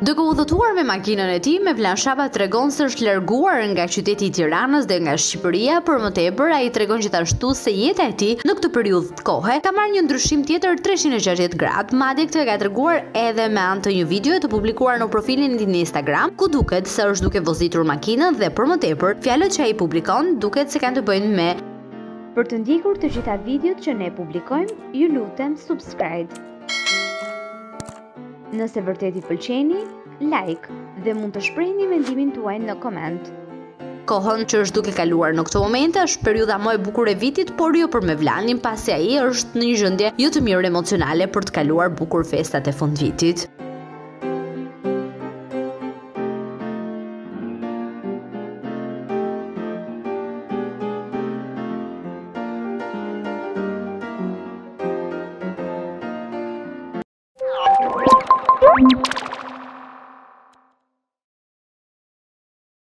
Duke udhëtuar me makinën e tij, Mevlan tregon se është larguar nga qyteti i Tiranës dhe nga Shqipëria, për më tepër ai tregon gjithashtu se jeta e tij në këtë periudhë kohe ka marrë një ndryshim tjetër 360 gradë, madje këtë ka treguar edhe me anë të një videoje të publikuar në profilin e tij në Instagram, ku duket se është duke vozitur makinën dhe për më tepër, fjalët që ai publikon duket se kanë të bëjnë me: Për të ndjekur të gjitha videot që ne publikojmë, ju lutem subscribe. Nëse vërtet i pëlqeni, like dhe mund të shprehni mendimin tuaj në koment. Kohën që është duke kaluar në këtë moment është periudha më e bukur e vitit, por jo për Mevlanin, pasi ai është në një gjendje jo të mirë emocionale për të kaluar bukur festat e fundvitit.